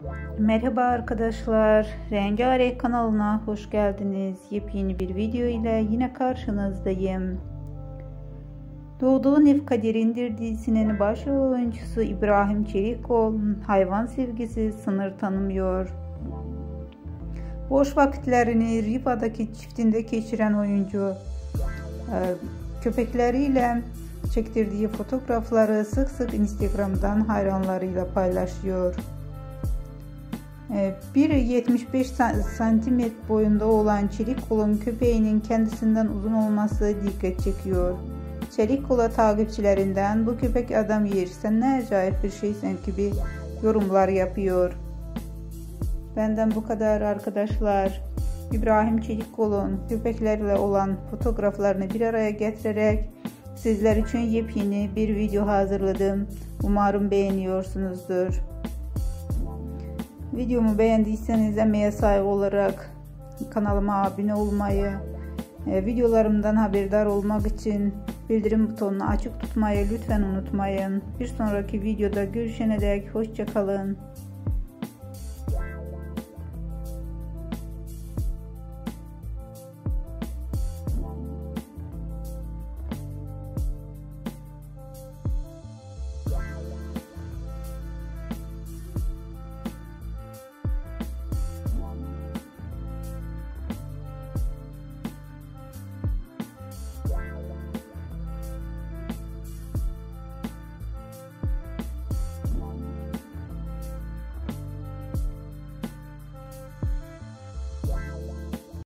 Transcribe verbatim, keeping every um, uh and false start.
Merhaba arkadaşlar, Rengarenk kanalına hoş geldiniz. Yepyeni bir video ile yine karşınızdayım. Doğduğun Ev Kaderindir dizisinin başrol oyuncusu İbrahim Çelikoğlu'nun hayvan sevgisi sınır tanımıyor. Boş vakitlerini Riva'daki çiftinde geçiren oyuncu köpekleriyle çektirdiği fotoğrafları sık sık Instagram'dan hayranlarıyla paylaşıyor. bir yetmiş beş santimetre boyunda olan Çelikoğlu köpeğinin kendisinden uzun olması dikkat çekiyor. Çelikoğlu takipçilerinden "Bu köpek adam yer, sen ne acayip bir şeysin" gibi yorumlar yapıyor. Benden bu kadar arkadaşlar. İbrahim Çelikoğlu'nun köpeklerle olan fotoğraflarını bir araya getirerek sizler için yepyeni bir video hazırladım. Umarım beğeniyorsunuzdur. Videomu beğendiyseniz emeğe saygı olarak kanalıma abone olmayı, videolarımdan haberdar olmak için bildirim butonunu açık tutmayı lütfen unutmayın. Bir sonraki videoda görüşene dek hoşça kalın.